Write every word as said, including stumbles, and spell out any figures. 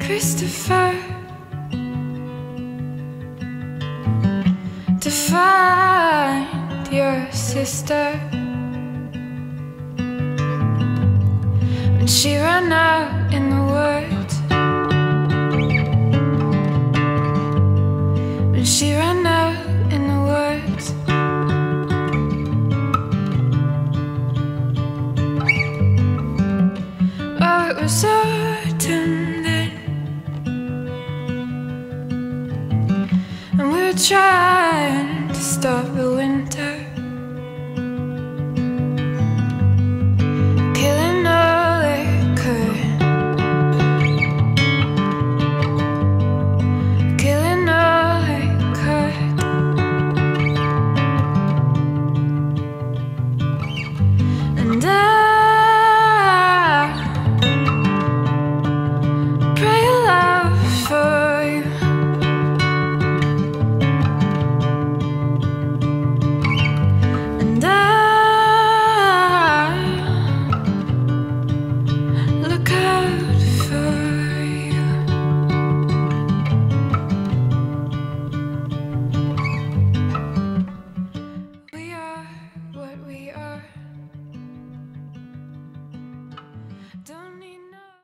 Christopher, to find your sister when she ran out in the woods, when she ran out in the woods. Oh, it was so